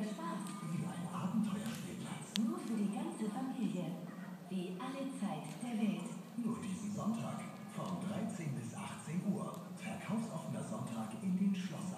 Spaß. Wie ein Abenteuerspielplatz. Nur für die ganze Familie. Wie alle Zeit der Welt. Nur diesen Sonntag von 13 bis 18 Uhr. Verkaufsoffener Sonntag in den Schlosssaal.